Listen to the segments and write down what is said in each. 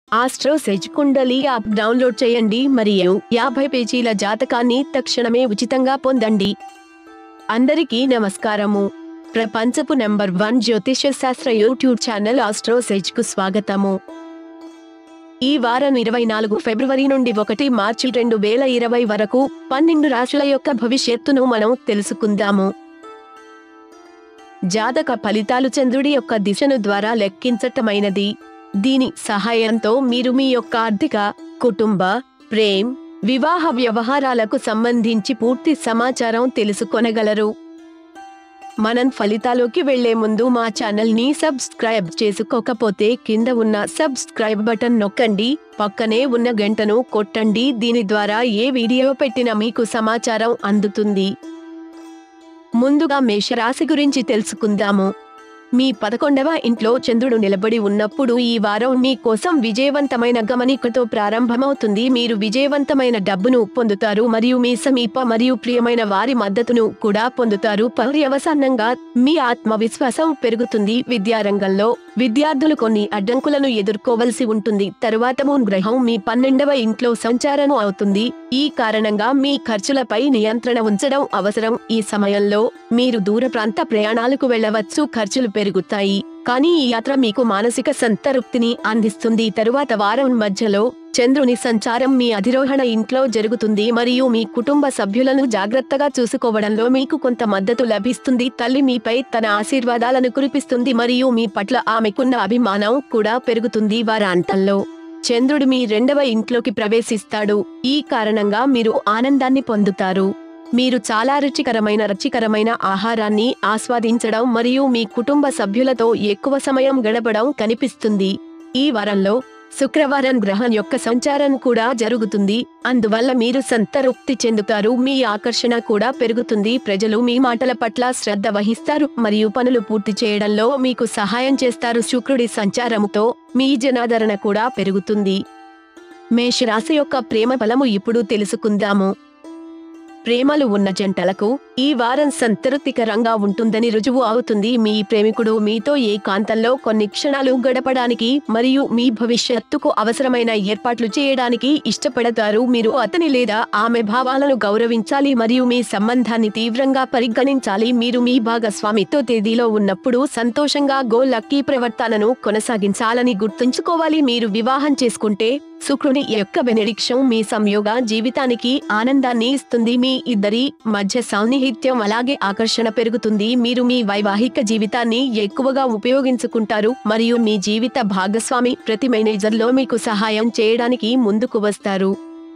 Astro SEZ kundli app download చేయండి మరియు 50 పేజీల జాతకాన్ని తక్షణమే ఉచితంగా పొందండి. అందరికీ నమస్కారము. ప్రపంచపు నెంబర్ 1 జ్యోతిష్య శాస్త్ర యూట్యూబ్ ఛానల్ ఆస్ట్రో సెజ్ కు స్వాగతము. ఈ వారం 24 ఫిబ్రవరి నుండి 1 మార్చి 2020 వరకు 12 రాశుల యొక్క భవిష్యత్తును మనం తెలుసుకుందాము. జాతక ఫలితాలు చంద్రుడి యొక్క దిశను ద్వారా లెక్కించటమైనది. దీని సహాయంతో మీరు మీ యొక్క ఆర్థిక, కుటుంబ, ప్రేమ్, వివాహ వ్యవహారాలకు సంబంధించి పూర్తి సమాచారం తెలుసుకొనగలరు. మనం ఫలితాలోకి వెళ్లే ముందు మా ఛానల్ ని సబ్స్క్రైబ్ చేసుకోకపోతే కింద ఉన్న సబ్స్క్రైబ్ బటన్ నొక్కండి, పక్కనే ఉన్న గంటను కొట్టండి. దీని ద్వారా ఏ వీడియో పెట్టినా మీకు సమాచారం అందుతుంది. ముందుగా మేషరాశి గురించి తెలుసుకుందాము. మీ 11వ ఇంట్లో చంద్రుడు నిలబడి ఉన్నప్పుడు ఈ వారం మీ కోసం విజయవంతమైన గమనికతో ప్రారంభమవుతుంది. మీరు విజయవంతమైన డబ్బును పొందుతారు మరియు మీ సమీప మరియు ప్రియమైన వారి మద్దతును కూడా పొందుతారు. పర్యవసానంగా మీ ఆత్మవిశ్వాసం పెరుగుతుంది. విద్యారంగంలో విద్యార్థులు కొన్ని అడ్డంకులను ఎదుర్కోవలసి ఉంటుంది. తరువాత మూన్ గ్రహం మీ 12వ ఇంట్లో సంచారం అవుతుంది. ఈ కారణంగా మీ ఖర్చులపై నియంత్రణ ఉంచడం అవసరం. ఈ సమయంలో మీరు దూర ప్రాంత ప్రయాణాలకు వెళ్ళవచ్చు. ఖర్చులు పెరుగుతాయి, కానీ ఈ యాత్ర మీకు మానసిక సంతృప్తిని అందిస్తుంది. తరువాత వారం మధ్యలో చంద్రుని సంచారం మీ అధిరోహణ ఇంట్లో జరుగుతుంది మరియు మీ కుటుంబ సభ్యులను జాగ్రత్తగా చూసుకోవడంలో మీకు కొంత మద్దతు లభిస్తుంది. తల్లి మీపై తన ఆశీర్వాదాలను కురిపిస్తుంది మరియు మీ పట్ల ఆమెకున్న అభిమానం కూడా పెరుగుతుంది. వారాంతంలో చంద్రుడు మీ 2వ ఇంట్లోకి ప్రవేశిస్తాడు. ఈ కారణంగా మీరు ఆనందాన్ని పొందుతారు. మీరు చాలా రుచికరమైన ఆహారాన్ని ఆస్వాదించడం మరియు మీ కుటుంబ సభ్యులతో ఎక్కువ సమయం గడపడం కనిపిస్తుంది. ఈ వారంలో శుక్రవారం గ్రహం యొక్క సంచారం కూడా జరుగుతుంది. అందువల్ల మీరు సంతృప్తి చెందుతారు. మీ ఆకర్షణ కూడా పెరుగుతుంది. ప్రజలు మీ మాటల పట్ల శ్రద్ధ వహిస్తారు మరియు పనులు పూర్తి చేయడంలో మీకు సహాయం చేస్తారు. శుక్రుడి సంచారముతో మీ జనాదరణ కూడా పెరుగుతుంది. మేషరాశి యొక్క ప్రేమ ఫలము ఇప్పుడు తెలుసుకుందాము. ప్రేమలు ఉన్న జంటలకు ఈ వారం సంతృప్తికరంగా ఉంటుందని రుజువు అవుతుంది. మీ ప్రేమికుడు మీతో ఏకాంతంలో కొన్ని క్షణాలు గడపడానికి మరియు మీ భవిష్యత్తుకు అవసరమైన ఏర్పాట్లు చేయడానికి ఇష్టపడతారు. మీరు అతని లేదా ఆమె భావాలను గౌరవించాలి మరియు మీ సంబంధాన్ని తీవ్రంగా పరిగణించాలి. మీరు మీ భాగస్వామితో తేదీలో ఉన్నప్పుడు సంతోషంగా లక్కీ ప్రవర్తనను కొనసాగించాలని గుర్తుంచుకోవాలి. మీరు వివాహం చేసుకుంటే శుక్రుని యొక్క బెనెడిక్షన్ మీ సంయోగ జీవితానికి ఆనందాన్ని ఇస్తుంది. మీ ఇద్దరి మధ్య సాన్నిహిత్యం అలాగే ఆకర్షణ పెరుగుతుంది. మీరు మీ వైవాహిక జీవితాన్ని ఎక్కువగా ఉపయోగించుకుంటారు మరియు మీ జీవిత భాగస్వామి ప్రతి మేనేజర్లో మీకు సహాయం చేయడానికి ముందుకు వస్తారు.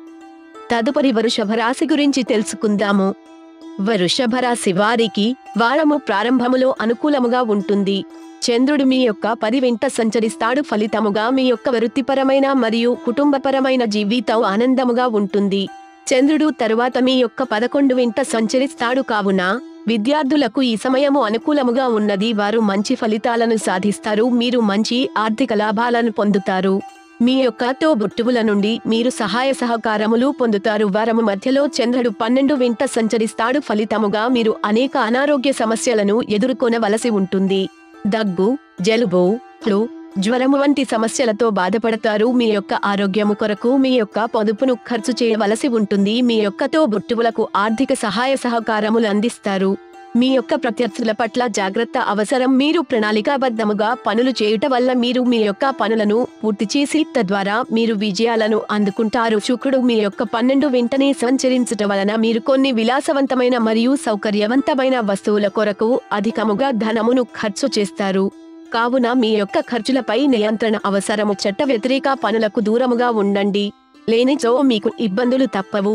తదుపరి వృషభ రాశి గురించి తెలుసుకుందాము. వృషభ రాశి వారికి వారము ప్రారంభములో అనుకూలముగా ఉంటుంది. చంద్రుడు మీ యొక్క 10 వెంట సంచరిస్తాడు. ఫలితముగా మీ యొక్క వృత్తిపరమైన మరియు కుటుంబపరమైన జీవితం ఆనందముగా ఉంటుంది. చంద్రుడు తరువాత మీ యొక్క 11 వెంట సంచరిస్తాడు. కావున విద్యార్థులకు ఈ సమయము అనుకూలముగా ఉన్నది. వారు మంచి ఫలితాలను సాధిస్తారు. మీరు మంచి ఆర్థిక లాభాలను పొందుతారు. మీ యొక్క తోబుట్టువుల నుండి మీరు సహాయ సహకారములు పొందుతారు. వారము మధ్యలో చంద్రుడు 12 వెంట సంచరిస్తాడు. ఫలితముగా మీరు అనేక అనారోగ్య సమస్యలను ఎదుర్కొనవలసి ఉంటుంది. దగ్గు, జలుబు, ఫ్లూ, జ్వరము వంటి సమస్యలతో బాధపడతారు. మీ యొక్క ఆరోగ్యము కొరకు మీ యొక్క పొదుపును ఖర్చు చేయవలసి ఉంటుంది. మీ యొక్క తోబుట్టువులకు ఆర్థిక సహాయ సహకారములు అందిస్తారు. మీ యొక్క ప్రత్యర్థుల పట్ల జాగ్రత్త అవసరం. మీరు ప్రణాళికాబద్ధముగా పనులు చేయుట వల్ల మీరు మీ యొక్క పనులను పూర్తి చేసి తద్వారా మీరు విజయాలను అందుకుంటారు. శుక్రుడు మీ యొక్క 12 వెంటనే సంచరించటం వలన మీరు కొన్ని విలాసవంతమైన మరియు సౌకర్యవంతమైన వస్తువుల కొరకు అధికముగా ధనమును ఖర్చు చేస్తారు. కావున మీ యొక్క ఖర్చులపై నియంత్రణ అవసరము. చట్ట వ్యతిరేక పనులకు దూరముగా ఉండండి, లేనిచో మీకు ఇబ్బందులు తప్పవు.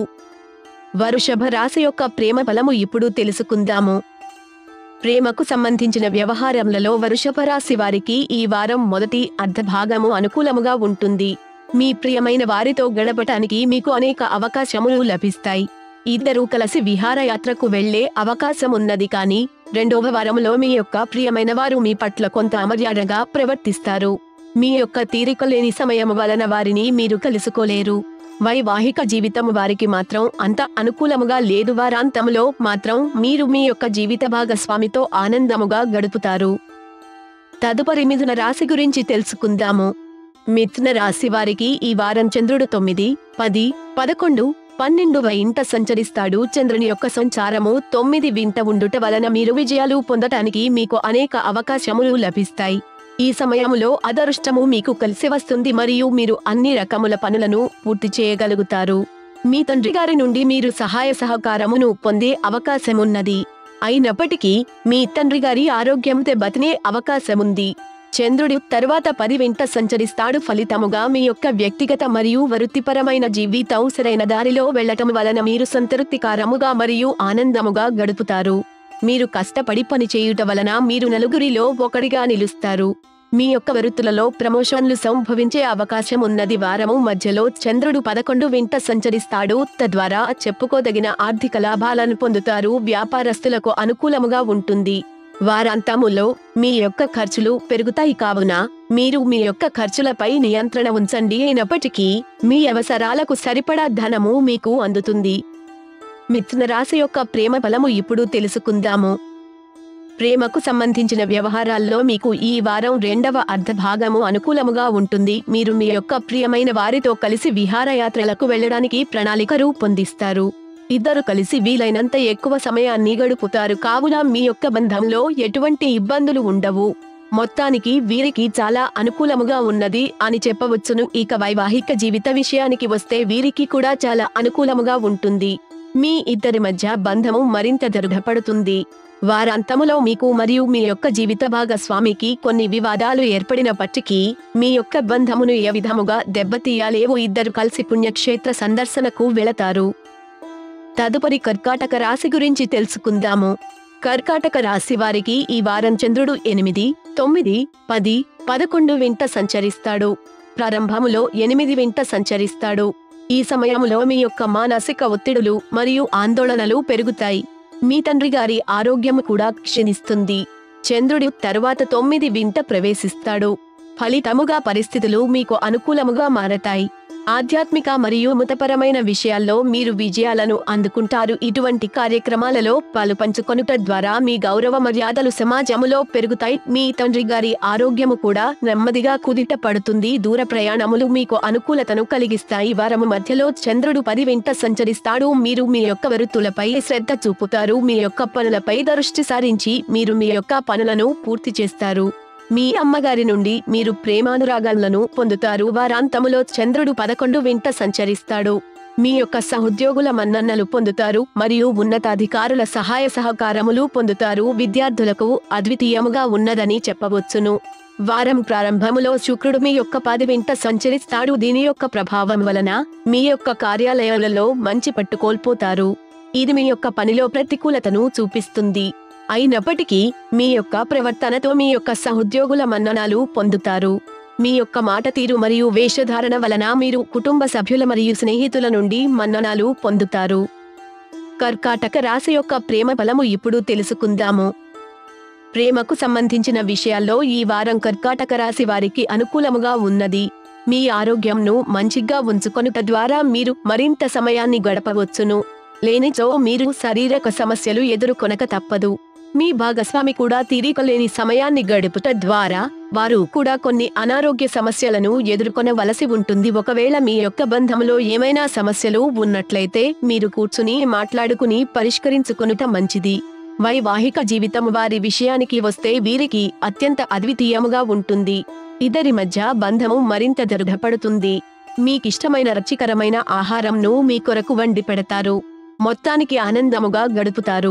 వృషభ రాశి యొక్క ప్రేమ ఫలము ఇప్పుడు తెలుసుకుందాము. ప్రేమకు సంబంధించిన వ్యవహారములలో వృషభ రాశి వారికి ఈ వారం మొదటి అర్ధభాగము అనుకూలముగా ఉంటుంది. మీ ప్రియమైన వారితో గడపటానికి మీకు అనేక అవకాశములు లభిస్తాయి. ఇద్దరూ కలిసి విహారయాత్రకు వెళ్లే అవకాశం ఉన్నది. కానీ 2వ వారంలో మీ యొక్క ప్రియమైన వారు మీ పట్ల కొంత అమర్యాదగా ప్రవర్తిస్తారు. మీ యొక్క తీరిక లేని సమయం వలన వారిని మీరు కలుసుకోలేరు. వైవాహిక జీవితం వారికి మాత్రం అంత అనుకూలముగా లేదు. వారాంతంలో మాత్రం మీరు మీ యొక్క జీవిత భాగస్వామితో ఆనందముగా గడుపుతారు. తదుపరి మిథున రాశి గురించి తెలుసుకుందాము. మిథున రాశి వారికి ఈ వారం చంద్రుడు 9, 10, 11, 12వ ఇంట సంచరిస్తాడు. చంద్రుని యొక్క సంచారము 9 వింట ఉండుట వలన మీరు విజయాలు పొందటానికి మీకు అనేక అవకాశములు లభిస్తాయి. ఈ సమయంలో అదృష్టము మీకు కలిసి వస్తుంది మరియు మీరు అన్ని రకముల పనులను పూర్తి చేయగలుగుతారు. మీ తండ్రి గారి నుండి మీరు సహాయ సహకారమును పొందే అవకాశమున్నది. అయినప్పటికీ మీ తండ్రి గారి ఆరోగ్యం దెబ్బతినే అవకాశముంది. చంద్రుడు తరువాత 10 వెంట సంచరిస్తాడు. ఫలితముగా మీ యొక్క వ్యక్తిగత మరియు వృత్తిపరమైన జీవితం సరైన దారిలో వెళ్లటం వలన మీరు సంతృప్తికరముగా మరియు ఆనందముగా గడుపుతారు. మీరు కష్టపడి పని చేయుట వలన మీరు నలుగురిలో ఒకడిగా నిలుస్తారు. మీ యొక్క వృత్తులలో ప్రమోషన్లు సంభవించే అవకాశం ఉన్నది. వారము మధ్యలో చంద్రుడు 11 వెంట సంచరిస్తాడు. తద్వారా చెప్పుకోదగిన ఆర్థిక లాభాలను పొందుతారు. వ్యాపారస్తులకు అనుకూలముగా ఉంటుంది. వారాంతములో మీ యొక్క ఖర్చులు పెరుగుతాయి కావున మీరు మీ యొక్క ఖర్చులపై నియంత్రణ ఉంచండి. అయినప్పటికీ మీ అవసరాలకు సరిపడా ధనము మీకు అందుతుంది. మిథున రాశి యొక్క ప్రేమ ఫలము ఇప్పుడు తెలుసుకుందాము. ప్రేమకు సంబంధించిన వ్యవహారాల్లో మీకు ఈ వారం 2వ అర్ధ భాగము అనుకూలముగా ఉంటుంది. మీరు మీ యొక్క ప్రియమైన వారితో కలిసి విహారయాత్రలకు వెళ్లడానికి ప్రణాళిక రూపొందిస్తారు. ఇద్దరు కలిసి వీలైనంత ఎక్కువ సమయాన్ని గడుపుతారు. కావున మీ యొక్క బంధంలో ఎటువంటి ఇబ్బందులు ఉండవు. మొత్తానికి వీరికి చాలా అనుకూలముగా ఉన్నది అని చెప్పవచ్చును. ఇక వైవాహిక జీవిత విషయానికి వస్తే వీరికి కూడా చాలా అనుకూలముగా ఉంటుంది. మీ ఇద్దరి మధ్య బంధము మరింత దృఢపడుతుంది. వారాంతములో మీకు మరియు మీ యొక్క జీవిత భాగస్వామికి కొన్ని వివాదాలు ఏర్పడినప్పటికీ మీ యొక్క బంధమును ఏ విధముగా దెబ్బతీయాలేవో ఇద్దరు కలిసి పుణ్యక్షేత్ర సందర్శనకు వెళతారు. తదుపరి కర్కాటక రాశి గురించి తెలుసుకుందాము. కర్కాటక రాశి వారికి ఈ వారం చంద్రుడు 8, 9, 10, 11 వెంట సంచరిస్తాడు. ప్రారంభములో 8 వెంట సంచరిస్తాడు. ఈ సమయంలో మీ యొక్క మానసిక ఒత్తిడులు మరియు ఆందోళనలు పెరుగుతాయి. మీ తండ్రి గారి ఆరోగ్యం కూడా క్షీణిస్తుంది. చంద్రుడు తరువాత 9 వింట ప్రవేశిస్తాడు. ఫలితముగా పరిస్థితులు మీకు అనుకూలముగా మారతాయి. ఆధ్యాత్మిక మరియు మతపరమైన విషయాల్లో మీరు విజయాలను అందుకుంటారు. ఇటువంటి కార్యక్రమాలలో పాలుపంచుకొనుట ద్వారా మీ గౌరవ మర్యాదలు సమాజములో పెరుగుతాయి. మీ తండ్రి గారి ఆరోగ్యము కూడా నెమ్మదిగా కుదిట పడుతుంది. దూర ప్రయాణములు మీకు అనుకూలతను కలిగిస్తాయి. వారము మధ్యలో చంద్రుడు 10 వెంట సంచరిస్తాడు. మీరు మీ యొక్క వృత్తులపై శ్రద్ధ చూపుతారు. మీ యొక్క పనులపై దృష్టి సారించి మీరు మీ యొక్క పనులను పూర్తి చేస్తారు. మీ అమ్మగారి నుండి మీరు ప్రేమానురాగాలను పొందుతారు. వారాంతములో చంద్రుడు 11 వెంట సంచరిస్తాడు. మీ యొక్క సహోద్యోగుల మన్ననలు పొందుతారు మరియు ఉన్నతాధికారుల సహాయ సహకారములు పొందుతారు. విద్యార్థులకు అద్వితీయముగా ఉన్నదని చెప్పవచ్చును. వారం ప్రారంభములో శుక్రుడు మీ యొక్క 10 వెంట సంచరిస్తాడు. దీని యొక్క ప్రభావం వలన మీ యొక్క కార్యాలయాలలో మంచి పట్టు కోల్పోతారు. ఇది మీ యొక్క పనిలో ప్రతికూలతను చూపిస్తుంది. అయినప్పటికీ మీ యొక్క ప్రవర్తనతో మీ యొక్క సహోద్యోగుల మన్ననలు పొందుతారు. మీ యొక్క మాట తీరు మరియు వేషధారణ వలన మీరు కుటుంబ సభ్యుల మరియు స్నేహితుల నుండి మన్ననలు పొందుతారు. కర్కాటక రాశి యొక్క ప్రేమ ఫలము ఇప్పుడు తెలుసుకుందాము. ప్రేమకు సంబంధించిన విషయాల్లో ఈ వారం కర్కాటక రాశి వారికి అనుకూలముగా ఉన్నది. మీ ఆరోగ్యంను మంచిగా ఉంచుకొనుట ద్వారా మీరు మరింత సమయాన్ని గడపవచ్చును. లేనిచో మీరు శారీరక సమస్యలు ఎదుర్కొనక తప్పదు. మీ భాగస్వామి కూడా తీరిక లేని సమయాన్ని గడుపుట ద్వారా వారు కూడా కొన్ని అనారోగ్య సమస్యలను ఎదుర్కొనవలసి ఉంటుంది. ఒకవేళ మీ యొక్క బంధంలో ఏమైనా సమస్యలు ఉన్నట్లయితే మీరు కూర్చుని మాట్లాడుకుని పరిష్కరించుకొనుట మంచిది. వైవాహిక జీవితం వారి విషయానికి వస్తే వీరికి అత్యంత అద్వితీయముగా ఉంటుంది. ఇద్దరి మధ్య బంధము మరింత దృఢపడుతుంది. మీకిష్టమైన రుచికరమైన ఆహారంను మీ కొరకు వండి పెడతారు. మొత్తానికి ఆనందముగా గడుపుతారు.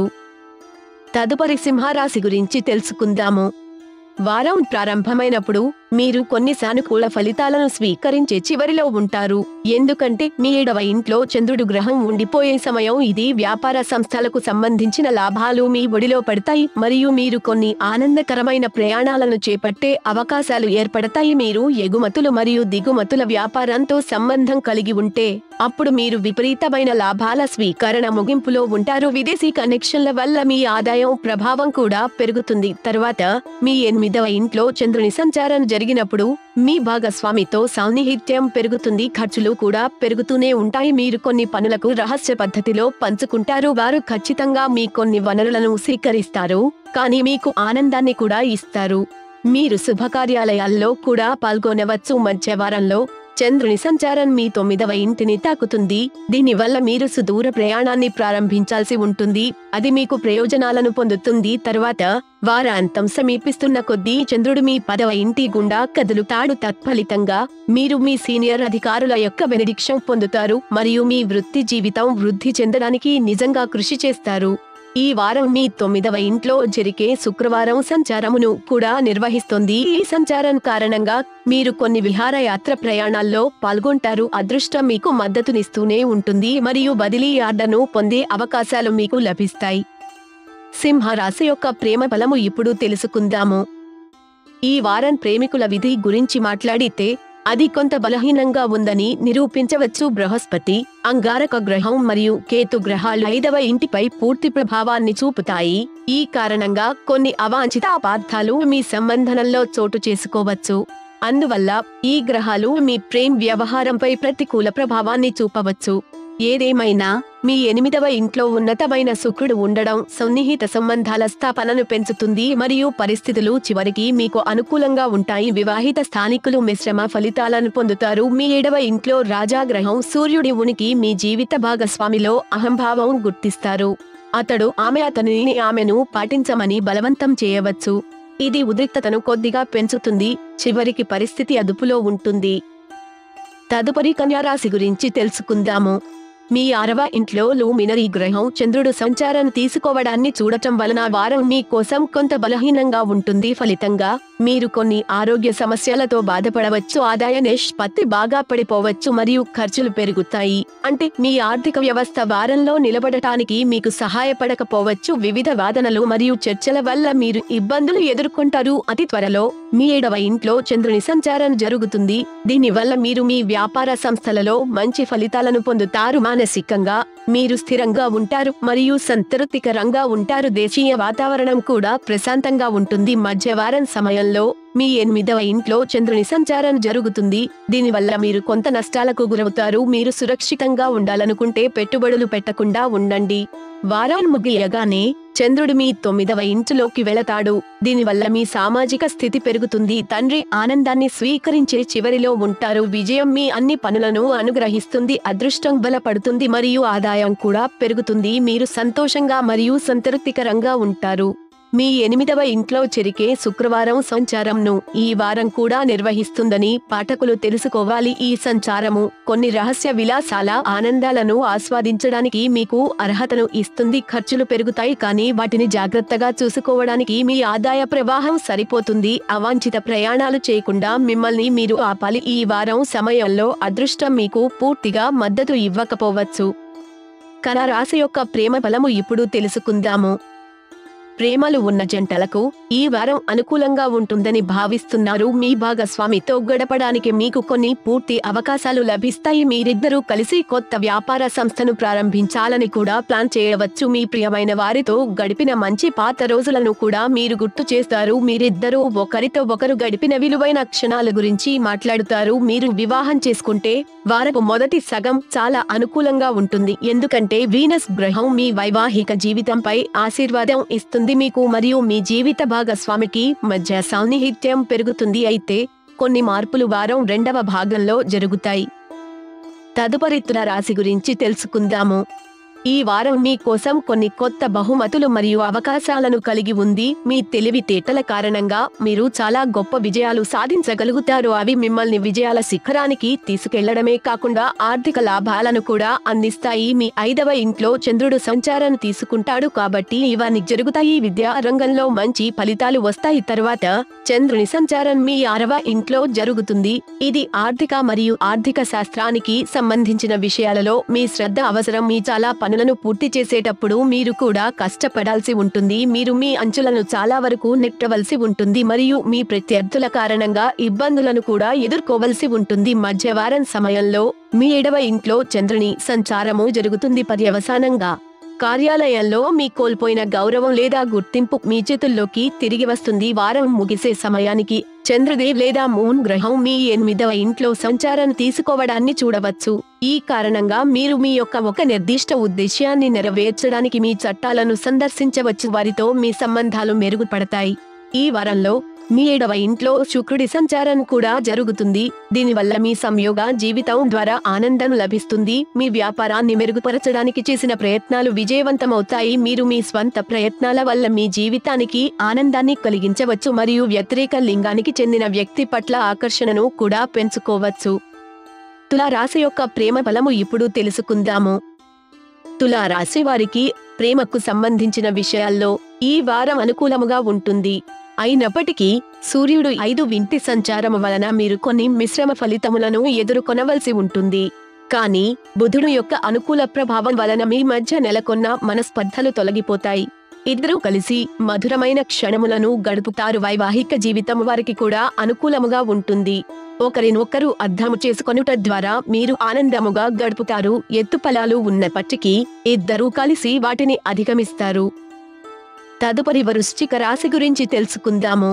తదుపరి సింహరాశి గురించి తెలుసుకుందాము. వారం ప్రారంభమైనప్పుడు మీరు కొన్ని సానుకూల ఫలితాలను స్వీకరించే చివరిలో ఉంటారు. ఎందుకంటే మీ 7వ ఇంట్లో చంద్రుడు గ్రహం ఉండిపోయే సమయం ఇది. వ్యాపార సంస్థలకు సంబంధించిన లాభాలు మీ ఒడిలో పడతాయి మరియు మీరు కొన్ని ఆనందకరమైన ప్రయాణాలను చేపట్టే అవకాశాలు ఏర్పడతాయి. మీరు ఎగుమతులు మరియు దిగుమతుల వ్యాపారంతో సంబంధం కలిగి ఉంటే అప్పుడు మీరు విపరీతమైన లాభాల స్వీకరణ ముగింపులో ఉంటారు. విదేశీ కనెక్షన్ల వల్ల మీ ఆదాయం ప్రభావం కూడా పెరుగుతుంది. తర్వాత మీ 8వ ఇంట్లో చంద్రుని సంచారం జరిగినప్పుడు మీ భాగస్వామితో సాన్నిహిత్యం పెరుగుతుంది. ఖర్చులు కూడా పెరుగుతూనే ఉంటాయి. మీరు కొన్ని పనులకు రహస్య పద్ధతిలో పంచుకుంటారు. వారు ఖచ్చితంగా మీ కొన్ని వనరులను స్వీకరిస్తారు, కానీ మీకు ఆనందాన్ని కూడా ఇస్తారు. మీరు శుభకార్యాలయాల్లో కూడా పాల్గొనవచ్చు. మధ్య వారంలో చంద్రుని సంచారం మీ 9వ ఇంటిని తాకుతుంది. దీనివల్ల మీరు సుదూర ప్రయాణాన్ని ప్రారంభించాల్సి ఉంటుంది. అది మీకు ప్రయోజనాలను పొందుతుంది. తర్వాత వారాంతం సమీపిస్తున్న కొద్దీ చంద్రుడు మీ 10వ ఇంటి గుండా కదులుతాడు. తత్ఫలితంగా మీరు మీ సీనియర్ అధికారుల యొక్క బెనడిక్షన్ పొందుతారు మరియు మీ వృత్తి జీవితం వృద్ధి చెందడానికి నిజంగా కృషి చేస్తారు. ఈ వారం మీ 9వ ఇంట్లో జరిగే శుక్రవారం సంచారమును కూడా నిర్వహిస్తుంది. ఈ సంచారం కారణంగా మీరు కొన్ని విహారయాత్ర ప్రయాణాల్లో పాల్గొంటారు. అదృష్టం మీకు మద్దతునిస్తూనే ఉంటుంది మరియు బదిలీ ఆర్డర్ను పొందే అవకాశాలు మీకు లభిస్తాయి. సింహరాశి యొక్క ప్రేమ ఫలము ఇప్పుడు తెలుసుకుందాము. ఈ వారం ప్రేమికుల విధి గురించి మాట్లాడితే అది కొంత బలహీనంగా ఉందని నిరూపించవచ్చు. బృహస్పతి, అంగారక గ్రహం మరియు కేతు గ్రహాలు 5వ ఇంటిపై పూర్తి ప్రభావాన్ని చూపుతాయి. ఈ కారణంగా కొన్ని అవాంఛిత అపార్థాలు మీ సంబంధంలో చోటు చేసుకోవచ్చు. అందువల్ల ఈ గ్రహాలు మీ ప్రేమ వ్యవహారంపై ప్రతికూల ప్రభావాన్ని చూపవచ్చు. ఏదేమైనా మీ 8వ ఇంట్లో ఉన్నతమైన శుక్రుడు ఉండడం సన్నిహిత సంబంధాల స్థాపనను పెంచుతుంది మరియు పరిస్థితులు చివరికి మీకు అనుకూలంగా ఉంటాయి. వివాహిత స్థానికులు మిశ్రమ ఫలితాలను పొందుతారు. మీ 7వ ఇంట్లో రాజాగ్రహం సూర్యుడి ఉనికి మీ జీవిత భాగస్వామిలో అహంభావం గుర్తిస్తారు. అతడు ఆమెను పాటించమని బలవంతం చేయవచ్చు. ఇది ఉద్రిక్తతను కొద్దిగా పెంచుతుంది. చివరికి పరిస్థితి అదుపులో ఉంటుంది. తదుపరి కన్యారాశి గురించి తెలుసుకుందాము. మీ 6వ ఇంట్లో లూమినరీ గ్రహం చంద్రుడు సంచారం తీసుకోవడాన్ని చూడటం వలన వారం మీ కోసం కొంత బలహీనంగా ఉంటుంది. ఫలితంగా మీరు కొన్ని ఆరోగ్య సమస్యలతో బాధపడవచ్చు. ఆదాయ నిష్పత్తి బాగా పడిపోవచ్చు మరియు ఖర్చులు పెరుగుతాయి. అంటే మీ ఆర్థిక వ్యవస్థ వారంలో నిలబడటానికి మీకు సహాయపడకపోవచ్చు. వివిధ వాదనలు మరియు చర్చల వల్ల మీరు ఇబ్బందులు ఎదుర్కొంటారు. అతి త్వరలో మీ 7వ ఇంట్లో చంద్రుని సంచారం జరుగుతుంది. దీనివల్ల మీరు మీ వ్యాపార సంస్థలలో మంచి ఫలితాలను పొందుతారు. మానసికంగా మీరు స్థిరంగా ఉంటారు మరియు సంతృప్తికరంగా ఉంటారు. దేశీయ వాతావరణం కూడా ప్రశాంతంగా ఉంటుంది. మధ్యవారం సమయంలో మీ 8వ ఇంట్లో చంద్రుని సంచారం జరుగుతుంది. దీనివల్ల మీరు కొంత నష్టాలకు గురవుతారు. మీరు సురక్షితంగా ఉండాలనుకుంటే పెట్టుబడులు పెట్టకుండా ఉండండి. వారం ముగియగానే చంద్రుడు మీ 9వ ఇంటిలోకి వెళతాడు. దీనివల్ల మీ సామాజిక స్థితి పెరుగుతుంది. తండ్రి ఆనందాన్ని స్వీకరించే చివరిలో ఉంటారు. విజయం మీ అన్ని పనులను అనుగ్రహిస్తుంది. అదృష్టం బలపడుతుంది మరియు ఆదాయం కూడా పెరుగుతుంది. మీరు సంతోషంగా మరియు సంతృప్తికరంగా ఉంటారు. మీ 8వ ఇంట్లో జరిగే శుక్రవారం సంచారంను ఈ వారం కూడా నిర్వహిస్తుందని పాఠకులు తెలుసుకోవాలి. ఈ సంచారము కొన్ని రహస్య విలాసాల ఆనందాలను ఆస్వాదించడానికి మీకు అర్హతను ఇస్తుంది. ఖర్చులు పెరుగుతాయి కానీ వాటిని జాగ్రత్తగా చూసుకోవడానికి మీ ఆదాయ ప్రవాహం సరిపోతుంది. అవాంఛిత ప్రయాణాలు చేయకుండా మిమ్మల్ని మీరు ఆపాలి. ఈ వారం సమయంలో అదృష్టం మీకు పూర్తిగా మద్దతు ఇవ్వకపోవచ్చు. కన్యరాశి యొక్క ప్రేమ ఫలము ఇప్పుడు తెలుసుకుందాము. ప్రేమలు ఉన్న జంటలకు ఈ వారం అనుకూలంగా ఉంటుందని భావిస్తున్నారు. మీ భాగస్వామితో గడపడానికి మీకు కొన్ని పూర్తి అవకాశాలు లభిస్తాయి. మీరిద్దరూ కలిసి కొత్త వ్యాపార సంస్థను ప్రారంభించాలని కూడా ప్లాన్ చేయవచ్చు. మీ ప్రియమైన వారితో గడిపిన మంచి పాత రోజులను కూడా మీరు గుర్తు చేస్తారు. మీరిద్దరూ ఒకరితో ఒకరు గడిపిన విలువైన క్షణాల గురించి మాట్లాడుతారు. మీరు వివాహం చేసుకుంటే వారపు మొదటి సగం చాలా అనుకూలంగా ఉంటుంది. ఎందుకంటే వీనస్ గ్రహం మీ వైవాహిక జీవితంపై ఆశీర్వాదం ఇస్తుంది. మీకు మరియు మీ జీవిత భాగస్వామికి మధ్య సాన్నిహిత్యం పెరుగుతుంది. అయితే కొన్ని మార్పులు వారం 2వ భాగంలో జరుగుతాయి. తదుపరి తులారాశి గురించి తెలుసుకుందాము. ఈ వారం మీ కోసం కొన్ని కొత్త బహుమతులు మరియు అవకాశాలను కలిగి ఉంది. మీ తెలివితేటల కారణంగా మీరు చాలా గొప్ప విజయాలు సాధించగలుగుతారు. అవి మిమ్మల్ని విజయాల శిఖరానికి తీసుకెళ్లడమే కాకుండా ఆర్థిక లాభాలను కూడా అందిస్తాయి. మీ 5వ ఇంట్లో చంద్రుడు సంచారం తీసుకుంటాడు కాబట్టి ఇవన్నీ జరుగుతాయి. విద్యా రంగంలో మంచి ఫలితాలు వస్తాయి. తర్వాత చంద్రుని సంచారం మీ 6వ ఇంట్లో జరుగుతుంది. ఇది ఆర్థిక మరియు ఆర్థిక శాస్త్రానికి సంబంధించిన విషయాలలో మీ శ్రద్ధ అవసరం. మీ చాలా పనులను పూర్తి చేసేటప్పుడు మీరు కూడా కష్టపడాల్సి ఉంటుంది. మీరు మీ అంచులను చాలా వరకు నెట్టవలసి ఉంటుంది మరియు మీ ప్రత్యర్థుల కారణంగా ఇబ్బందులను కూడా ఎదుర్కోవలసి ఉంటుంది. మధ్యవారం సమయంలో మీ 7వ ఇంట్లో చంద్రుని సంచారము జరుగుతుంది. పర్యవసానంగా కార్యాలయంలో మీ కోల్పోయిన గౌరవం లేదా గుర్తింపు మీ చేతుల్లోకి తిరిగి వస్తుంది. వారం ముగిసే సమయానికి చంద్రదేవ్ లేదా మూన్ గ్రహం మీ 8వ ఇంట్లో సంచారం తీసుకోవడాన్ని చూడవచ్చు. ఈ కారణంగా మీరు మీ యొక్క ఒక నిర్దిష్ట ఉద్దేశ్యాన్ని నెరవేర్చడానికి మీ చట్టాలను సందర్శించవచ్చు. వారితో మీ సంబంధాలు మెరుగుపడతాయి. ఈ వారంలో మీ 7వ ఇంట్లో శుక్రుడి సంచారం కూడా జరుగుతుంది. దీనివల్ల మీ సంయోగ జీవితం ద్వారా ఆనందం లభిస్తుంది. మీ వ్యాపారాన్ని మెరుగుపరచడానికి చేసిన ప్రయత్నాలు విజయవంతమవుతాయి. మీరు మీ స్వంత ప్రయత్నాల వల్ల మీ జీవితానికి ఆనందాన్ని కలిగించవచ్చు మరియు వ్యతిరేక లింగానికి చెందిన వ్యక్తి పట్ల ఆకర్షణను కూడా పెంచుకోవచ్చు. తులారాశి యొక్క ప్రేమ ఫలము ఇప్పుడు తెలుసుకుందాము. తులారాశి వారికి ప్రేమకు సంబంధించిన విషయాల్లో ఈ వారం అనుకూలముగా ఉంటుంది. అయినప్పటికీ సూర్యుడు 5 సంచారం వలన మీరు కొన్ని మిశ్రమ ఫలితములను ఎదుర్కొనవలసి ఉంటుంది. కానీ బుధుడు యొక్క అనుకూల ప్రభావం వలన మీ మధ్య నెలకొన్న మనస్పర్ధలు తొలగిపోతాయి. ఇద్దరూ కలిసి మధురమైన క్షణములను గడుపుతారు. వైవాహిక జీవితం వారికి కూడా అనుకూలముగా ఉంటుంది. ఒకరినొకరు అర్థము చేసుకొనుట ద్వారా మీరు ఆనందముగా గడుపుతారు. ఎత్తుపలాలు ఉన్నప్పటికీ ఇద్దరూ కలిసి వాటిని అధిగమిస్తారు. తదుపరి వృశ్చిక రాశి గురించి తెలుసుకుందాము.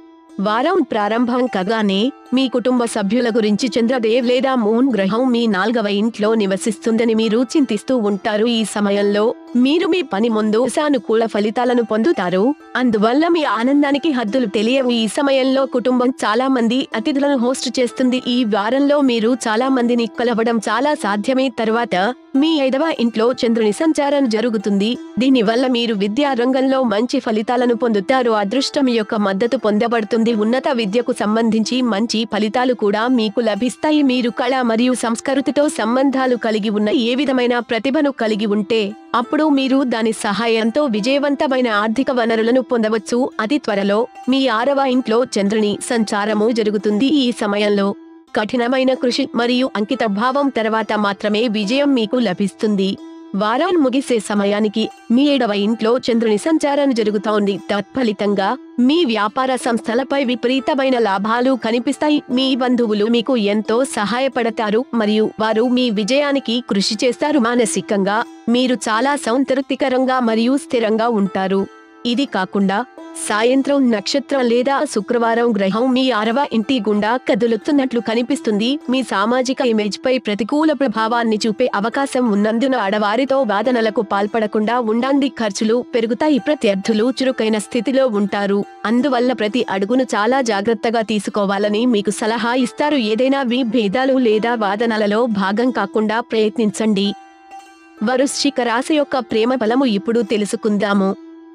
వారం ప్రారంభం కాగానే మీ కుటుంబ సభ్యుల గురించి చంద్రదేవ్ లేదా మూన్ గ్రహం మీ 4వ ఇంట్లో నివసిస్తుందని మీరు చింతిస్తూ ఉంటారు. ఈ సమయంలో మీరు మీ పని ముందు సానుకూల ఫలితాలను పొందుతారు. అందువల్ల మీ ఆనందానికి హద్దులు తెలియవు. ఈ సమయంలో కుటుంబం చాలా మంది అతిథులను హోస్ట్ చేస్తుంది. ఈ వారంలో మీరు చాలా మందిని కలవడం చాలా సాధ్యమే. తర్వాత మీ 5వ ఇంట్లో చంద్రుని సంచారం జరుగుతుంది. దీనివల్ల మీరు విద్యా రంగంలో మంచి ఫలితాలను పొందుతారు. అదృష్టం యొక్క మద్దతు పొందబడుతుంది. ఉన్నత విద్యకు సంబంధించి మంచి ఫలితాలు కూడా మీకు లభిస్తాయి. మీరు కళ మరియు సంస్కృతితో సంబంధాలు కలిగి ఉన్న ఏ విధమైన ప్రతిభను కలిగి ఉంటే అప్పుడు మీరు దాని సహాయంతో విజయవంతమైన ఆర్థిక వనరులను పొందవచ్చు. అతి త్వరలో మీ 6వ ఇంట్లో చంద్రుని సంచారము జరుగుతుంది. ఈ సమయంలో కఠినమైన కృషి మరియు అంకిత భావం తర్వాత మాత్రమే విజయం మీకు లభిస్తుంది. వారం ముగిసే సమయానికి మీ 7వ ఇంట్లో చంద్రుని సంచారం జరుగుతోంది. తత్ఫలితంగా మీ వ్యాపార సంస్థలపై విపరీతమైన లాభాలు కనిపిస్తాయి. మీ బంధువులు మీకు ఎంతో సహాయపడతారు మరియు వారు మీ విజయానికి కృషి చేస్తారు. మానసికంగా మీరు చాలా సంతృప్తికరంగా మరియు స్థిరంగా ఉంటారు. ఇది కాకుండా సాయంత్రం నక్షత్రం లేదా శుక్రవారం గ్రహం మీ 6వ ఇంటి గుండా కదులుతున్నట్లు కనిపిస్తుంది. మీ సామాజిక ఇమేజ్ పై ప్రతికూల ప్రభావాన్ని చూపే అవకాశం ఉన్నందున ఆడవారితో వాదనలకు పాల్పడకుండా ఉండండి. ఖర్చులు పెరుగుతాయి. ప్రత్యర్థులు చురుకైన స్థితిలో ఉంటారు. అందువల్ల ప్రతి అడుగును చాలా జాగ్రత్తగా తీసుకోవాలని మీకు సలహా ఇస్తారు. ఏదైనా విభేదాలు లేదా వాదనలలో భాగం కాకుండా ప్రయత్నించండి. వృశ్చిక రాశి యొక్క ప్రేమ ఫలము ఇప్పుడు తెలుసుకుందాము.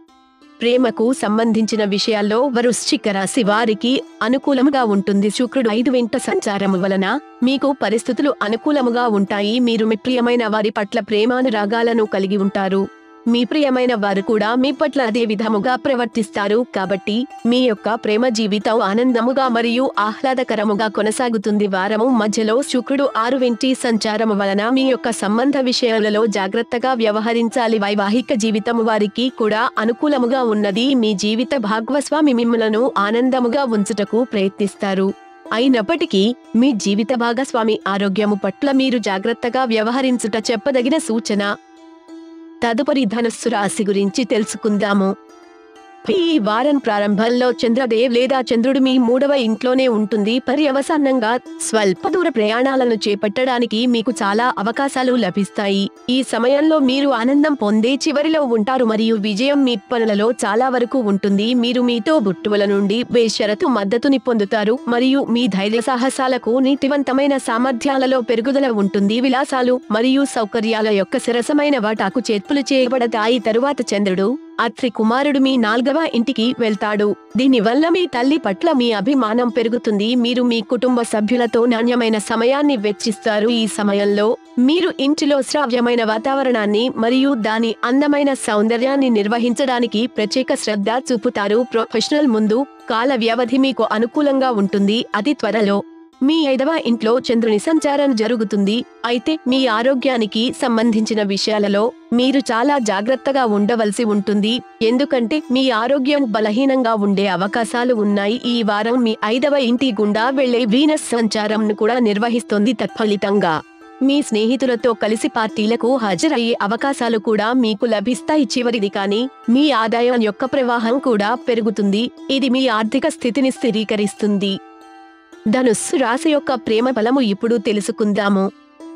ప్రేమకు సంబంధించిన విషయాల్లో వృశ్చిక రాశి వారికి అనుకూలముగా ఉంటుంది. శుక్రుడు 5 సంచారము వలన మీకు పరిస్థితులు అనుకూలముగా ఉంటాయి. మీరు మీ ప్రియమైన వారి పట్ల ప్రేమానురాగాలను కలిగి ఉంటారు. మీ ప్రియమైన వారు కూడా మీ పట్ల అదే విధముగా ప్రవర్తిస్తారు. కాబట్టి మీ యొక్క ప్రేమ జీవితం ఆనందముగా మరియు ఆహ్లాదకరముగా కొనసాగుతుంది. వారము మధ్యలో శుక్రుడు 6 సంచారము వలన మీ యొక్క సంబంధ విషయాలలో జాగ్రత్తగా వ్యవహరించాలి. వైవాహిక జీవితం వారికి కూడా అనుకూలముగా ఉన్నది. మీ జీవిత భాగస్వామి మిమ్మలను ఆనందముగా ఉంచుటకు ప్రయత్నిస్తారు. అయినప్పటికీ మీ జీవిత భాగస్వామి ఆరోగ్యము పట్ల మీరు జాగ్రత్తగా వ్యవహరించుట చెప్పదగిన సూచన. తదుపరి ధనుస్సు రాశి గురించి తెలుసుకుందాము. ఈ వారం ప్రారంభంలో చంద్రదేవ్ లేదా చంద్రుడు మీ 3వ ఇంట్లోనే ఉంటుంది. పర్యవసానంగా స్వల్ప దూర ప్రయాణాలను చేపట్టడానికి మీకు చాలా అవకాశాలు లభిస్తాయి. ఈ సమయంలో మీరు ఆనందం పొందే చివరిలో ఉంటారు మరియు విజయం మీ పనులలో చాలా వరకు ఉంటుంది. మీరు మీతో బుట్టువుల నుండి బేషరతు మద్దతుని పొందుతారు మరియు మీ ధైర్య సాహసాలకు నీతివంతమైన సామర్థ్యాలలో పెరుగుదల ఉంటుంది. విలాసాలు మరియు సౌకర్యాల యొక్క సరసమైన వాటాకు చేర్పులు చేయబడతాయి. తరువాత చంద్రుడు అత్రి కుమారుడు మీ 4వ ఇంటికి వెళ్తాడు. దీనివల్ల మీ తల్లి పట్ల మీ అభిమానం పెరుగుతుంది. మీరు మీ కుటుంబ సభ్యులతో నాణ్యమైన సమయాన్ని వెచ్చిస్తారు. ఈ సమయంలో మీరు ఇంటిలో శ్రావ్యమైన వాతావరణాన్ని మరియు దాని అందమైన సౌందర్యాన్ని నిర్వహించడానికి ప్రత్యేక శ్రద్ధ చూపుతారు. ప్రొఫెషనల్ ముందు కాల వ్యవధి మీకు అనుకూలంగా ఉంటుంది. అతి త్వరలో మీ 5వ ఇంట్లో చంద్రుని సంచారం జరుగుతుంది. అయితే మీ ఆరోగ్యానికి సంబంధించిన విషయాలలో మీరు చాలా జాగ్రత్తగా ఉండవలసి ఉంటుంది. ఎందుకంటే మీ ఆరోగ్యం బలహీనంగా ఉండే అవకాశాలు ఉన్నాయి. ఈ వారం మీ 5వ ఇంటి గుండా వెళ్లే వీనస్ సంచారంను కూడా నిర్వహిస్తోంది. తత్ఫలితంగా మీ స్నేహితులతో కలిసి పార్టీలకు హాజరయ్యే అవకాశాలు కూడా మీకు లభిస్తాయి. చివరిది కానీ మీ ఆదాయం యొక్క ప్రవాహం కూడా పెరుగుతుంది. ఇది మీ ఆర్థిక స్థితిని స్థిరీకరిస్తుంది. ధనుస్సు రాశి యొక్క ప్రేమ ఫలము ఇప్పుడు తెలుసుకుందాము.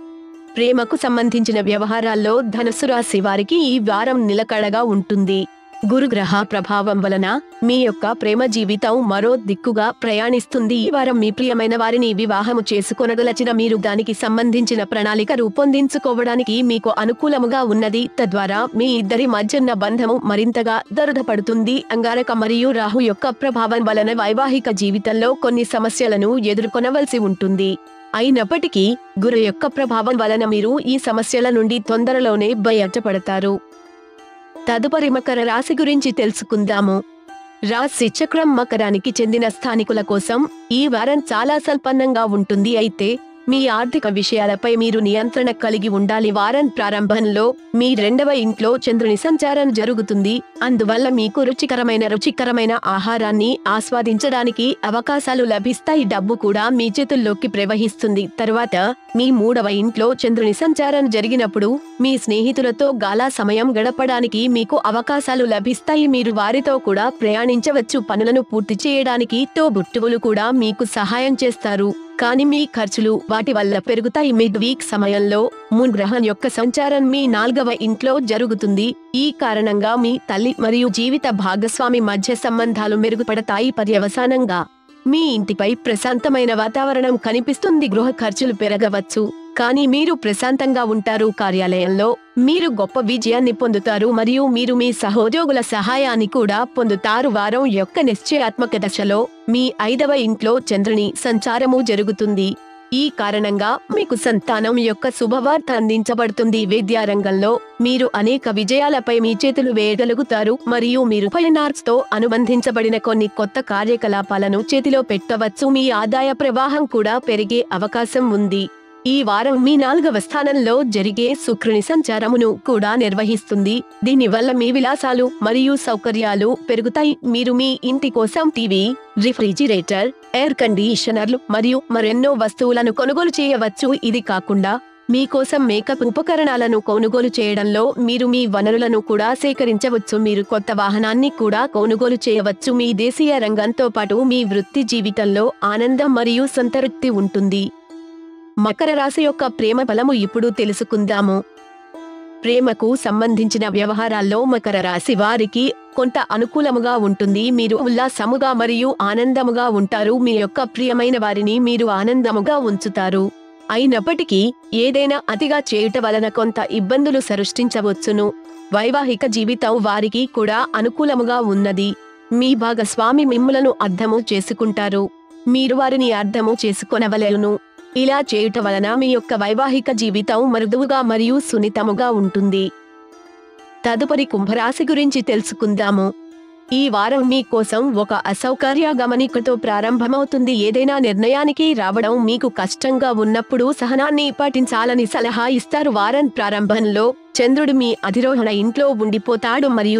ప్రేమకు సంబంధించిన వ్యవహారాల్లో ధనుస్సు రాశి వారికి ఈ వారం నిలకడగా ఉంటుంది. గురుగ్రహ ప్రభావం వలన మీ యొక్క ప్రేమ జీవితం మరో దిక్కుగా ప్రయాణిస్తుంది. ఈ వారం మీ ప్రియమైన వారిని వివాహము చేసుకొనదలచిన మీరు దానికి సంబంధించిన ప్రణాళిక రూపొందించుకోవడానికి మీకు అనుకూలముగా ఉన్నది. తద్వారా మీ ఇద్దరి మధ్యన్న బంధము మరింతగా దృఢపడుతుంది. అంగారక మరియు రాహు యొక్క ప్రభావం వలన వైవాహిక జీవితంలో కొన్ని సమస్యలను ఎదుర్కొనవలసి ఉంటుంది. అయినప్పటికీ గురు యొక్క ప్రభావం వలన మీరు ఈ సమస్యల నుండి తొందరలోనే బయటపడతారు. తదుపరి మకర రాశి గురించి తెలుసుకుందాము. రాశి చక్రం మకరానికి చెందిన స్థానికుల కోసం ఈ వారం చాలా సంపన్నంగా ఉంటుంది. అయితే మీ ఆర్థిక విషయాలపై మీరు నియంత్రణ కలిగి ఉండాలి. వారం ప్రారంభంలో మీ 2వ ఇంట్లో చంద్రుని సంచారం జరుగుతుంది. అందువల్ల మీకు రుచికరమైన ఆహారాన్ని ఆస్వాదించడానికి అవకాశాలు లభిస్తాయి. డబ్బు కూడా మీ చేతుల్లోకి ప్రవహిస్తుంది. తరువాత మీ 3వ ఇంట్లో చంద్రుని సంచారం జరిగినప్పుడు మీ స్నేహితులతో గాలా సమయం గడపడానికి మీకు అవకాశాలు లభిస్తాయి. మీరు వారితో కూడా ప్రయాణించవచ్చు. పనులను పూర్తి చేయడానికి తోబుట్టువులు కూడా మీకు సహాయం చేస్తారు. కానీ మీ ఖర్చులు వాటి వల్ల పెరుగుతాయి. మిడ్ వీక్ సమయంలో మూన్ గ్రహం యొక్క సంచారం మీ 4వ ఇంట్లో జరుగుతుంది. ఈ కారణంగా మీ తల్లి మరియు జీవిత భాగస్వామి మధ్య సంబంధాలు మెరుగుపడతాయి. పర్యవసానంగా మీ ఇంటిపై ప్రశాంతమైన వాతావరణం కనిపిస్తుంది. గృహ ఖర్చులు పెరగవచ్చు, కానీ మీరు ప్రశాంతంగా ఉంటారు. కార్యాలయంలో మీరు గొప్ప విజయాన్ని పొందుతారు మరియు మీరు మీ సహోద్యోగుల సహాయాన్ని కూడా పొందుతారు. వారం యొక్క నిశ్చయాత్మక దశలో మీ 5వ ఇంట్లో చంద్రుని సంచారము జరుగుతుంది. ఈ కారణంగా మీకు సంతానం యొక్క శుభవార్త అందించబడుతుంది. విద్యారంగంలో మీరు అనేక విజయాలపై మీ చేతులు వేయగలుగుతారు మరియు మీరు ఫైనాన్స్ తో అనుబంధించబడిన కొన్ని కొత్త కార్యకలాపాలను చేతిలో పెట్టవచ్చు. మీ ఆదాయ ప్రవాహం కూడా పెరిగే అవకాశం ఉంది. ఈ వారం మీ 4వ స్థానంలో జరిగే శుక్రుని సంచారమును కూడా నిర్వహిస్తుంది. దీనివల్ల మీ విలాసాలు మరియు సౌకర్యాలు పెరుగుతాయి. మీరు మీ ఇంటి కోసం టీవీ, రిఫ్రిజిరేటర్, ఎయిర్ కండిషనర్లు మరియు మరెన్నో వస్తువులను కొనుగోలు చేయవచ్చు. ఇది కాకుండా మీకోసం మేకప్ ఉపకరణాలను కొనుగోలు చేయడంలో మీరు మీ వనరులను కూడా సేకరించవచ్చు. మీరు కొత్త వాహనాన్ని కూడా కొనుగోలు చేయవచ్చు. మీ దేశీయ రంగంతో పాటు మీ వృత్తి జీవితంలో ఆనందం మరియు సంతృప్తి ఉంటుంది. మకర రాశి యొక్క ప్రేమ ఫలము ఇప్పుడు తెలుసుకుందాము. ప్రేమకు సంబంధించిన వ్యవహారాల్లో మకర రాశి వారికి కొంత అనుకూలముగా ఉంటుంది. మీరు ఉల్లాసముగా మరియు ఆనందముగా ఉంటారు. మీ యొక్క ప్రియమైన వారిని మీరు ఆనందముగా ఉంచుతారు. అయినప్పటికీ ఏదైనా అతిగా చేయుట వలన కొంత ఇబ్బందులు సృష్టించవచ్చును. వైవాహిక జీవితం వారికి కూడా అనుకూలముగా ఉన్నది. మీ భాగస్వామి మిమ్ములను అర్థము చేసుకుంటారు. మీరు వారిని అర్థము చేసుకొనవలెను. ఇలా చేయుట వలన మీ యొక్క వైవాహిక జీవితం మృదువుగా మరియు సున్నితముగా ఉంటుంది. తదుపరి కుంభరాశి గురించి తెలుసుకుందాము. ఈ వారం మీ కోసం ఒక అసౌకర్య గమనికతో ప్రారంభమవుతుంది. ఏదైనా నిర్ణయానికి రావడం మీకు కష్టంగా ఉన్నప్పుడు సహనాన్ని పాటించాలని సలహా ఇస్తారు. వారం ప్రారంభంలో చంద్రుడు మీ అధిరోహణ ఇంట్లో ఉండిపోతాడు మరియు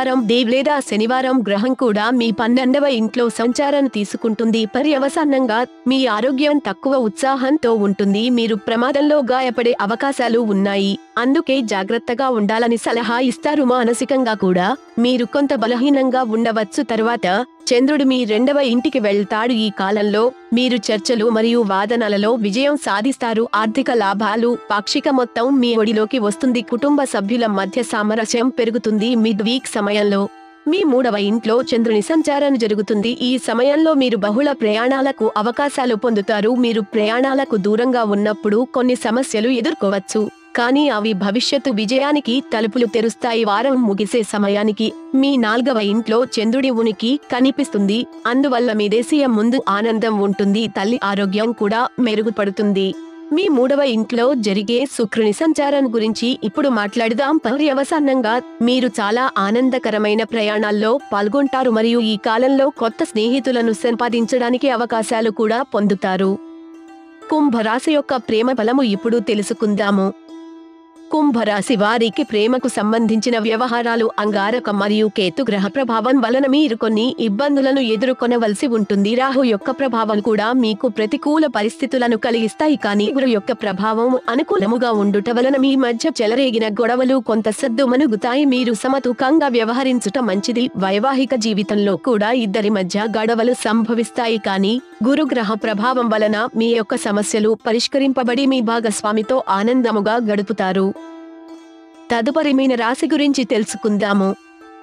శనివారం గ్రహం కూడా మీ 12వ ఇంట్లో సంచారం తీసుకుంటుంది. పర్యవసానంగా మీ ఆరోగ్యం తక్కువ ఉత్సాహంతో ఉంటుంది. మీరు ప్రమాదంలో గాయపడే అవకాశాలు ఉన్నాయి. అందుకే జాగ్రత్తగా ఉండాలని సలహా ఇస్తారు. మానసికంగా కూడా మీరు కొంత బలహీనంగా ఉండవచ్చు. తరువాత చంద్రుడు మీ 2వ ఇంటికి వెళ్తాడు. ఈ కాలంలో మీరు చర్చలు మరియు వాదనలలో విజయం సాధిస్తారు. ఆర్థిక లాభాలు పాక్షిక మొత్తం మీ ఒడిలోకి వస్తుంది. కుటుంబ సభ్యుల మధ్య సామరస్యం పెరుగుతుంది. మిడ్ వీక్ సమయంలో మీ 3వ ఇంట్లో చంద్రుని సంచారం జరుగుతుంది. ఈ సమయంలో మీరు బహుళ ప్రయాణాలకు అవకాశాలు పొందుతారు. మీరు ప్రయాణాలకు దూరంగా ఉన్నప్పుడు కొన్ని సమస్యలు ఎదుర్కోవచ్చు, కానీ అవి భవిష్యత్తు విజయానికి తలుపులు తెరుస్తాయి. వారం ముగిసే సమయానికి మీ 4వ ఇంట్లో చంద్రుడి ఉనికి కనిపిస్తుంది. అందువల్ల మీ దేశీయ ముందు ఆనందం ఉంటుంది. తల్లి ఆరోగ్యం కూడా మెరుగుపడుతుంది. మీ 3వ ఇంట్లో జరిగే శుక్రుని సంచారం గురించి ఇప్పుడు మాట్లాడుదాం. పర్యవసానంగా మీరు చాలా ఆనందకరమైన ప్రయాణాల్లో పాల్గొంటారు మరియు ఈ కాలంలో కొత్త స్నేహితులను సంపాదించడానికి అవకాశాలు కూడా పొందుతారు. కుంభరాశి యొక్క ప్రేమ ఫలము ఇప్పుడు తెలుసుకుందాము. కుంభరాశి వారికి ప్రేమకు సంబంధించిన వ్యవహారాలు అంగారక మరియు కేతు గ్రహ ప్రభావం వలన మీరు కొన్ని ఇబ్బందులను ఎదుర్కొనవలసి ఉంటుంది. రాహు యొక్క ప్రభావం కూడా మీకు ప్రతికూల పరిస్థితులను కలిగిస్తాయి, కానీ గురు యొక్క ప్రభావం అనుకూలముగా ఉండుట వలన మీ మధ్య చెలరేగిన గొడవలు కొంత సద్దుమణుగుతాయి. మీరు సమతూకంగా వ్యవహరించుట మంచిది. వైవాహిక జీవితంలో కూడా ఇద్దరి మధ్య గొడవలు సంభవిస్తాయి, కానీ గురుగ్రహ ప్రభావం వలన మీ యొక్క సమస్యలు పరిష్కరింపబడి మీ భాగస్వామితో ఆనందముగా గడుపుతారు. తదుపరి మీన రాశి గురించి తెలుసుకుందాము.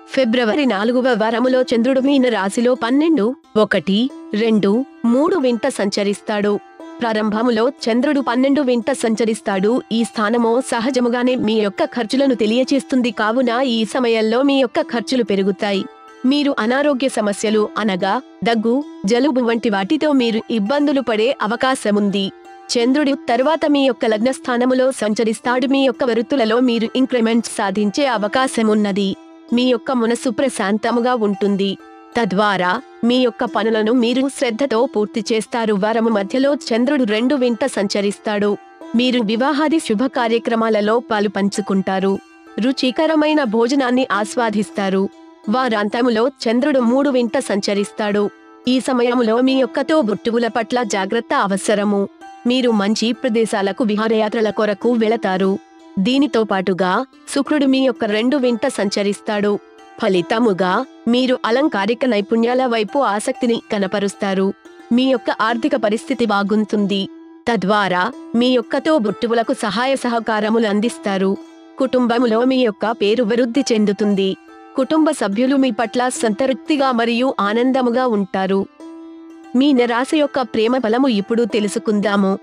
ఫిబ్రవరి 4వ వారములో చంద్రుడు మీన రాశిలో 12, 1, 2, 3 వెంట సంచరిస్తాడు. ప్రారంభములో చంద్రుడు 12 వెంట సంచరిస్తాడు. ఈ స్థానము సహజముగానే మీ యొక్క ఖర్చులను తెలియచేస్తుంది. కావున ఈ సమయంలో మీ యొక్క ఖర్చులు పెరుగుతాయి. మీరు అనారోగ్య సమస్యలు అనగా దగ్గు, జలుబు వంటి వాటితో మీరు ఇబ్బందులు పడే అవకాశముంది. చంద్రుడు తరువాత మీ యొక్క లగ్న స్థానములో సంచరిస్తాడు. మీ యొక్క వృత్తులలో మీరు ఇంక్రిమెంట్ సాధించే అవకాశమున్నది. మీ యొక్క మనసు ప్రశాంతముగా ఉంటుంది. తద్వారా మీ యొక్క పనులను మీరు శ్రద్ధతో పూర్తి చేస్తారు. వారము మధ్యలో చంద్రుడు 2 వెంట సంచరిస్తాడు. మీరు వివాహాది శుభ కార్యక్రమాలలో పాలు పంచుకుంటారు. రుచికరమైన భోజనాన్ని ఆస్వాదిస్తారు. వారాంతములో చంద్రుడు 3 వెంట సంచరిస్తాడు. ఈ సమయములో మీ యొక్క తోబుట్టువుల పట్ల జాగ్రత్త అవసరము. మీరు మంచి ప్రదేశాలకు విహారయాత్రల కొరకు వెళతారు. దీనితో పాటుగా శుక్రుడు మీ యొక్క 2 వెంట సంచరిస్తాడు. ఫలితముగా మీరు అలంకారిక నైపుణ్యాల వైపు ఆసక్తిని కనపరుస్తారు. మీ యొక్క ఆర్థిక పరిస్థితి బాగుంటుంది. తద్వారా మీ యొక్క తోబుట్టువులకు సహాయ సహకారములు అందిస్తారు. కుటుంబములో మీ యొక్క పేరు వృద్ధి చెందుతుంది. కుటుంబ సభ్యులు మీ పట్ల సంతృప్తిగా మరియు ఆనందముగా ఉంటారు. మీన రాశి యొక్క ప్రేమ ఫలము ఇప్పుడు తెలుసుకుందాము.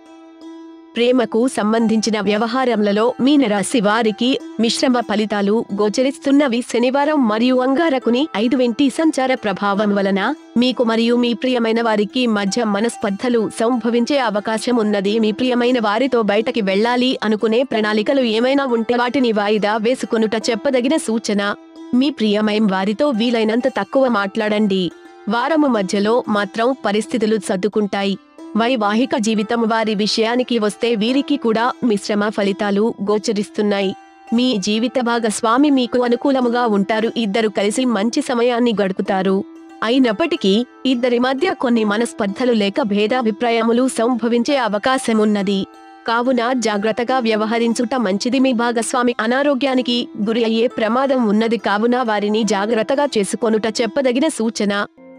ప్రేమకు సంబంధించిన వ్యవహారములలో మీనరాశి వారికి మిశ్రమ ఫలితాలు గోచరిస్తున్నవి. శనివారం మరియు అంగారకుని 5 వెంటి సంచార ప్రభావం వలన మీకు మరియు మీ ప్రియమైన వారికి మధ్య మనస్పర్ధలు సంభవించే అవకాశం ఉన్నది. మీ ప్రియమైన వారితో బయటకి వెళ్ళాలి అనుకునే ప్రణాళికలు ఏమైనా ఉంటే వాటిని వాయిదా వేసుకొనుట చెప్పదగిన సూచన. మీ ప్రియమైన వారితో వీలైనంత తక్కువ మాట్లాడండి. వారము మధ్యలో మాత్రం పరిస్థితులు సర్దుకుంటాయి. వైవాహిక జీవితం వారి విషయానికి వస్తే వీరికి కూడా మిశ్రమ ఫలితాలు గోచరిస్తున్నాయి. మీ జీవిత భాగస్వామి మీకు అనుకూలముగా ఉంటారు. ఇద్దరు కలిసి మంచి సమయాన్ని గడుపుతారు. అయినప్పటికీ ఇద్దరి మధ్య కొన్ని మనస్పర్ధలు లేక భేదాభిప్రాయములు సంభవించే అవకాశమున్నది. కావున జాగ్రత్తగా వ్యవహరించుట మంచిది. మీ భాగస్వామి అనారోగ్యానికి గురి అయ్యే ప్రమాదం ఉన్నది. కావున వారిని జాగ్రత్తగా చేసుకొనుట చెప్పదగిన సూచన.